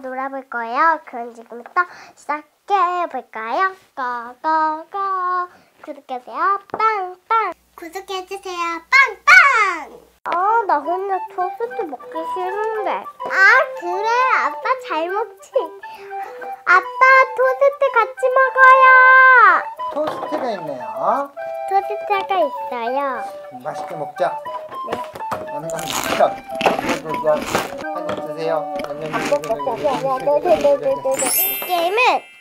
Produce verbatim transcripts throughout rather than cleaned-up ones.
놀아볼 거예요. 그럼 지금부터 시작해볼까요? 고고고 구독해주세요. 빵빵 구독해주세요. 빵빵. 아, 나 혼자 토스트 먹기 싫은데. 아, 그래. 아빠 잘 먹지. 아빠 토스트 같이 먹어요. 토스트가 있네요. 토스트가 있어요. 맛있게 먹자. 네. 음, 자, 한입 드세요. 이 게임은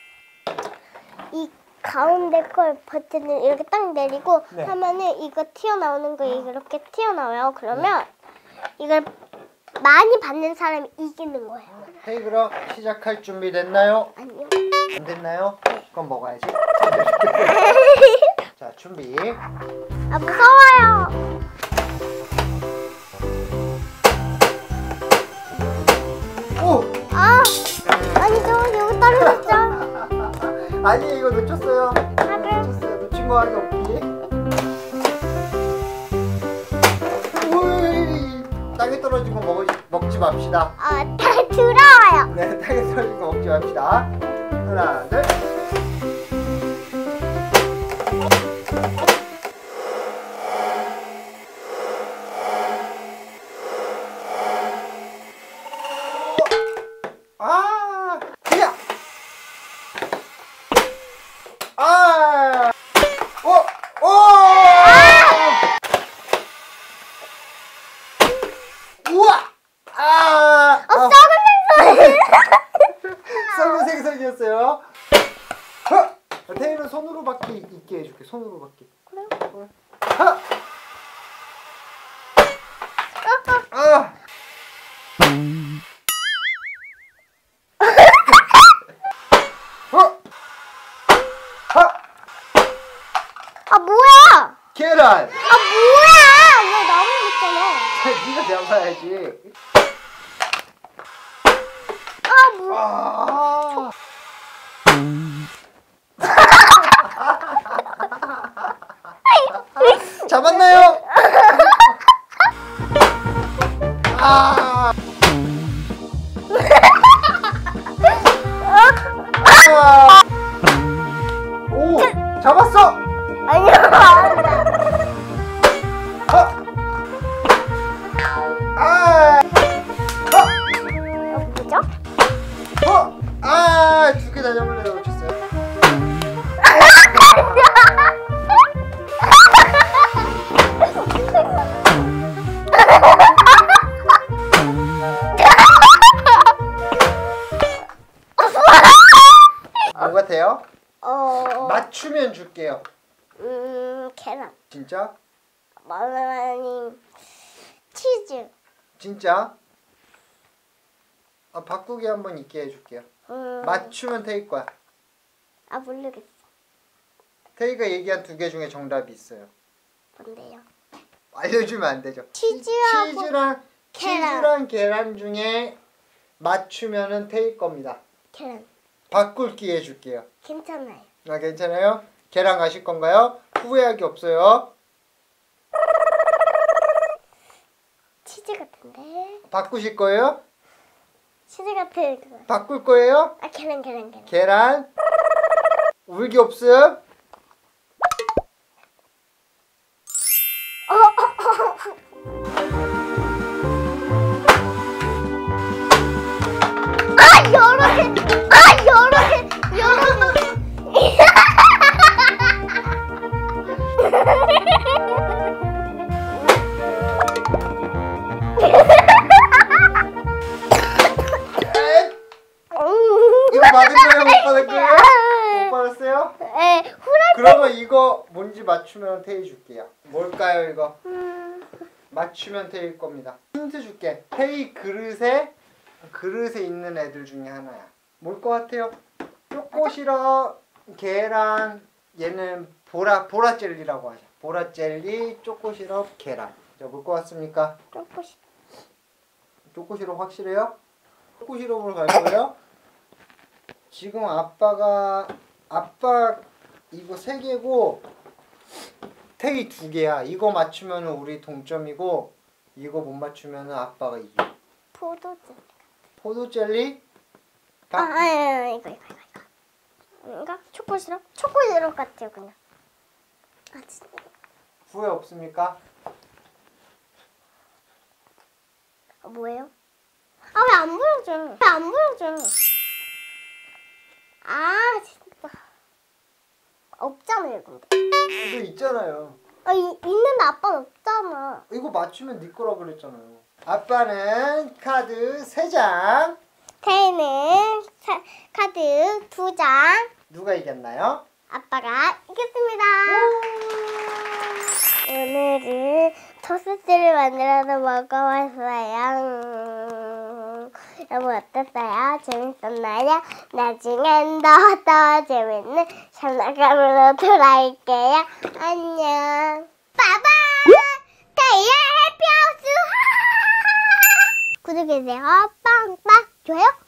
이 가운데 걸 버튼을 이렇게 딱 내리고 네. 하면은 이거 튀어나오는 거 이렇게 튀어나와요. 그러면 이걸 많이 받는 사람이 이기는 거예요. 헤이, 그럼 시작할 준비 됐나요? 아니요. 안 됐나요? 그럼 먹어야지. 자, 준비. 아, 무서워요. 오! 아, 아니죠. 여기 떨어졌죠. 아니, 이거 놓쳤어요. 하루. 놓쳤어요. 놓친 거 하기 없기. 오이! 땅에 떨어진 거 먹, 먹지 맙시다. 아, 다 들어와요. 네, 땅에 떨어진 거 먹지 맙시다. 하나, 둘. 아, 그냥. 아, 오, 오. 우와. 아, 어, 썩은 생선. 썩은 생선이었어요. 어, 태희는 손으로 받기 있게 해줄게. 손으로 받기. 그래요? 하. 아. 아, 뭐야? 계란. 아, 뭐야? 왜 나무는 있잖아. 네가 잡아야지. 아, 뭐야? 아. 잡았나요? 아. 아. 오, 잡았어. 아니야. 아. 아. 어, 뭐죠? 어! 아, 두 개 다 잡으려고 놓쳤어요. 뭐 같아요? 어, 맞추면 줄게요. 음, 계란. 진짜? 아니, 치즈. 진짜? 아, 바꾸기 한번 있게 해줄게요. 음, 맞추면 태희 거야. 아, 모르겠어. 태희가 얘기한 두 개 중에 정답이 있어요. 뭔데요? 알려주면 안 되죠. 치즈하고 치즈랑 계란. 치즈랑 계란 중에 맞추면은 태희 겁니다. 계란. 바꿀 기회 줄게요. 괜찮아요. 아, 괜찮아요? 계란 가실 건가요? 후회하기 없어요. 치즈 같은데? 바꾸실 거예요? 치즈 같은 그거. 바꿀 거예요? 아, 계란, 계란, 계란. 계란. 울기 없음. 아, 여러 개. 아, 여러 개. 여러 개. 이거 받은 거예요? 못 받은 거예요? 못 받았어요? 에, 후라이. 그러면 이거 뭔지 맞추면 태희 줄게요. 뭘까요, 이거? 음, 맞추면 태희 겁니다. 힌트 줄게. 태희 그릇에 그릇에 있는 애들 중에 하나야. 뭘 것 같아요? 초코시럽, 계란, 얘는 보라 보라 젤리라고 하죠. 보라 젤리, 초코시럽, 계란. 자, 뭘 것 같습니까? 조금씩. 초코시럽 확실해요? 초코시럽으로 갈 거예요? 지금 아빠가 아빠 이거 세 개고 태희 두 개야. 이거 맞추면 우리 동점이고 이거 못 맞추면 아빠가 이겨. 포도즙. 포도 젤리? 아, 아, 아, 이거, 이거, 이거, 이거. 뭔가 초코 시럽? 초코 시럽 같아요, 그냥. 아, 진짜. 후회 없습니까? 아, 뭐예요? 아, 왜 안 보여줘? 왜 안 보여줘? 아, 진짜. 없잖아요, 근데. 이거 있잖아요. 아, 이, 있는데 아빠는 없잖아. 이거 맞추면 네 거라 그랬잖아요. 아빠는 카드 세 장. 태희는 사- 카드 두 장. 누가 이겼나요? 아빠가 이겼습니다. 오늘은 토스트를 만들어서 먹어봤어요. 여러분 어땠어요? 재밌었나요? 나중엔 더 더 재밌는 장난감으로 돌아올게요. 안녕. 빠바! 태희의 해피하우스! 구독해주세요. 빵빵! 좋아요?